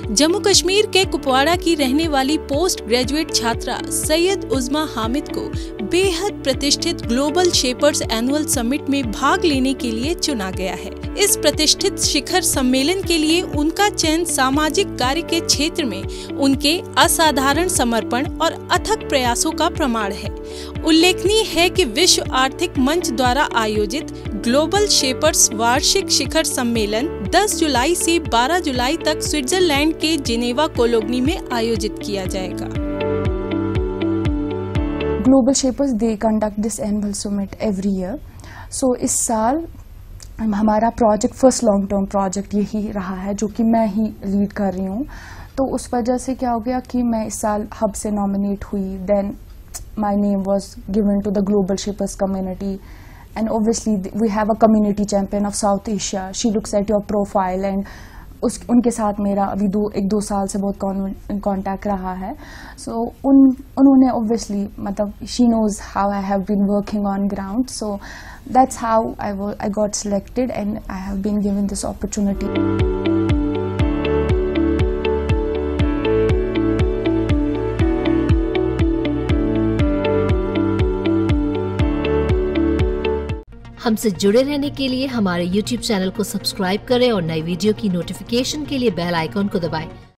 जम्मू कश्मीर के कुपवाड़ा की रहने वाली पोस्ट ग्रेजुएट छात्रा सैयद उज़्मा हामिद को बेहद प्रतिष्ठित ग्लोबल शेपर्स एनुअल समिट में भाग लेने के लिए चुना गया है। इस प्रतिष्ठित शिखर सम्मेलन के लिए उनका चयन सामाजिक कार्य के क्षेत्र में उनके असाधारण समर्पण और अथक प्रयासों का प्रमाण है। उल्लेखनीय है कि विश्व आर्थिक मंच द्वारा आयोजित ग्लोबल शेपर्स वार्षिक शिखर सम्मेलन 10 जुलाई से 12 जुलाई तक स्विट्जरलैंड के जिनेवा कोलोनी में आयोजित किया जाएगा। Global Shapers they conduct this annual summit every year. So इस साल हमारा project first long term project यही रहा है जो कि मैं ही लीड कर रही हूँ। तो उस वजह से क्या हो गया कि मैं इस साल हब से नॉमिनेट हुई, then my name was given to the Global Shapers community and obviously we have a community champion of South Asia. She looks at your profile and उनके साथ मेरा अभी एक दो साल से बहुत कांटेक्ट रहा है। सो उन्होंने obviously मतलब she knows how I have been working on ground, so that's how I got selected and I have been given this opportunity. हमसे जुड़े रहने के लिए हमारे YouTube चैनल को सब्सक्राइब करें और नई वीडियो की नोटिफिकेशन के लिए बेल आइकॉन को दबाएं।